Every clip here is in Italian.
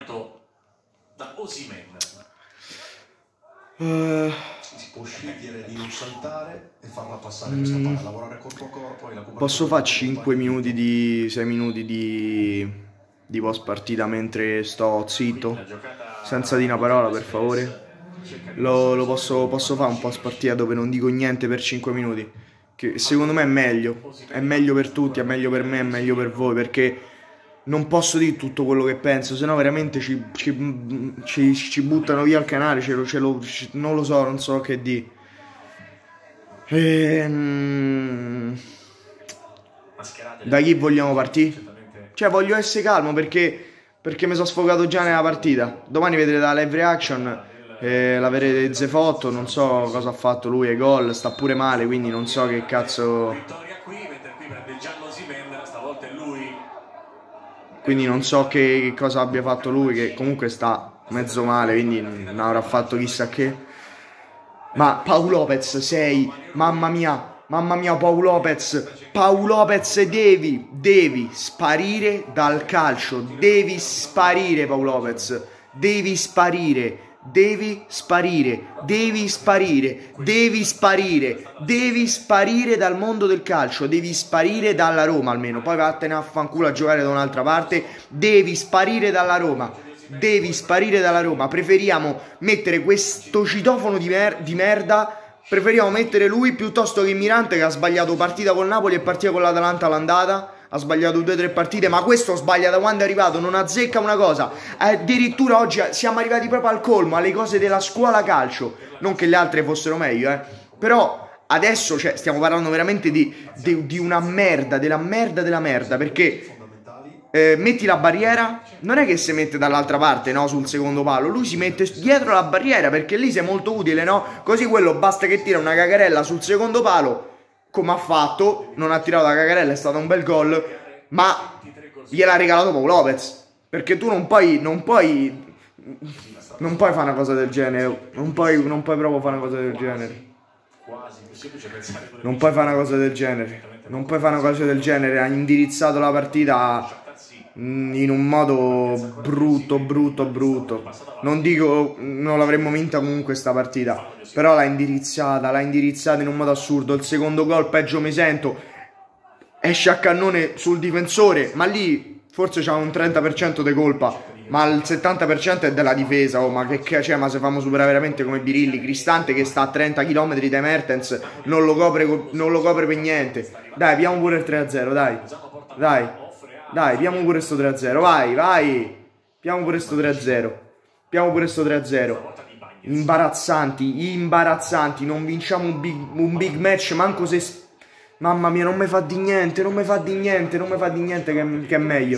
da Osimhen. Si può scegliere di non saltare e farla passare questa palla, lavorare col tuo corpo e la posso fare 5 minuti di 6 minuti di post partita mentre sto zitto, senza dire una parola, per favore? Posso fare un post partita dove non dico niente per 5 minuti, che secondo me è meglio per tutti, è meglio per me, è meglio per voi, perché non posso dire tutto quello che penso, sennò veramente ci buttano via il canale, non lo so, non so che dire. Da chi vogliamo partire? Cioè, voglio essere calmo perché mi sono sfogato già nella partita. Domani vedrete la live reaction, la vedrete Zefotto, non so cosa ha fatto lui ai gol, sta pure male, quindi non so che cazzo... Quindi non so che cosa abbia fatto lui, che comunque sta mezzo male, quindi non avrà fatto chissà che. Ma Pau Lopez sei, mamma mia Pau Lopez devi sparire dal calcio, devi sparire Pau Lopez, devi sparire dal mondo del calcio, devi sparire dalla Roma almeno, poi vattene a fanculo a giocare da un'altra parte, devi sparire dalla Roma, preferiamo mettere questo citofono di merda, preferiamo mettere lui piuttosto che Mirante, che ha sbagliato partita col Napoli e partita con l'Atalanta all'andata. Ha sbagliato 2 o 3 partite, ma questo sbaglia da quando è arrivato, non azzecca una cosa. Addirittura oggi siamo arrivati proprio al colmo, alle cose della scuola calcio. Non che le altre fossero meglio, però adesso, cioè, stiamo parlando veramente di una merda, della merda, perché metti la barriera, non è che si mette dall'altra parte, no, sul secondo palo, lui si mette dietro la barriera, perché lì sei molto utile, no? Così quello basta che tira una cagarella sul secondo palo, come ha fatto, non ha tirato la cagarella, è stato un bel gol, ma gliel'ha regalato Pau Lopez, perché tu non puoi fare una cosa del genere, non puoi proprio fare una cosa del genere, non puoi fare una cosa del genere, ha indirizzato la partita in un modo brutto. Non dico non l'avremmo vinta comunque sta partita, però l'ha indirizzata in un modo assurdo. Il secondo gol, peggio mi sento, esce a cannone sul difensore, ma lì forse c'ha un 30% di colpa, ma il 70% è della difesa. Oh, ma cioè, ma se famo superare veramente come Birilli, Cristante che sta a 30 km da Mertens non lo copre per niente. Dai, piamo pure il 3-0, dai, piamo pure sto 3-0, vai, piamo pure sto 3-0, imbarazzanti, non vinciamo un big match, manco se... Mamma mia, non mi fa di niente che è meglio,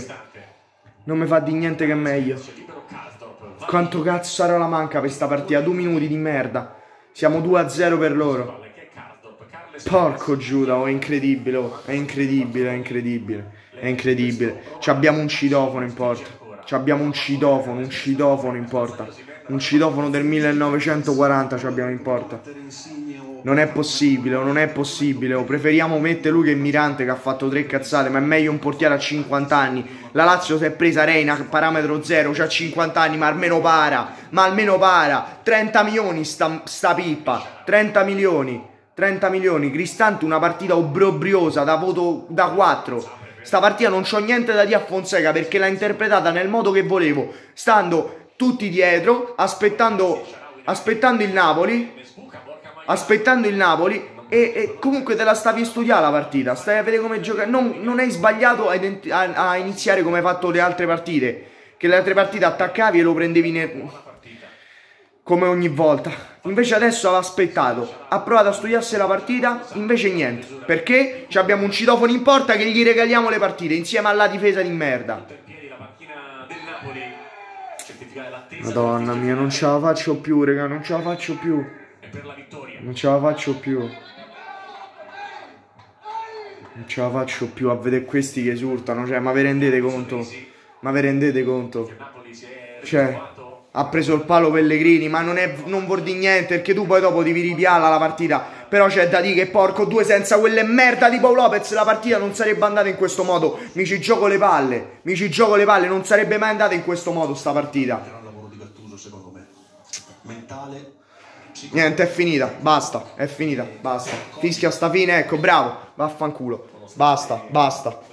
Quanto cazzo sarà la manca per sta partita? 2 minuti di merda, siamo 2-0 per loro. Porco Giuda, è incredibile, è incredibile. Abbiamo un citofono in porta. Un citofono del 1940 abbiamo in porta. Non è possibile. Preferiamo mettere lui che Mirante, che ha fatto 3 cazzate, ma è meglio un portiere a 50 anni. La Lazio si è presa Reina, parametro 0, c'ha 50 anni, ma almeno para. 30 milioni sta pippa. 30 milioni. Cristante, una partita obbrobriosa, da voto da 4. Sta partita non c'ho niente da dire a Fonseca, perché l'ha interpretata nel modo che volevo, stando tutti dietro, aspettando il Napoli, e comunque te la stavi a studiare la partita, stai a vedere come giocare, non hai sbagliato a iniziare come hai fatto le altre partite, che le altre partite attaccavi e lo prendevi come ogni volta. Invece adesso ha aspettato, ha provato a studiarsi la partita, invece niente. Perché abbiamo un citofono in porta che gli regaliamo le partite insieme alla difesa di merda. Madonna mia, non ce la faccio più, raga, non ce la faccio più a vedere questi che esultano, cioè, ma vi rendete conto? Cioè, Ha preso il palo Pellegrini, ma non vuol dire niente, perché tu poi dopo devi ripiarla la partita. Però c'è da dire che porco due, senza quelle merda di Pau Lopez la partita non sarebbe andata in questo modo. Mi ci gioco le palle, non sarebbe mai andata in questo modo sta partita. Gran lavoro di Gattuso secondo me. Mentale. Niente, è finita, basta, Fischia sta fine, ecco, bravo, vaffanculo, basta.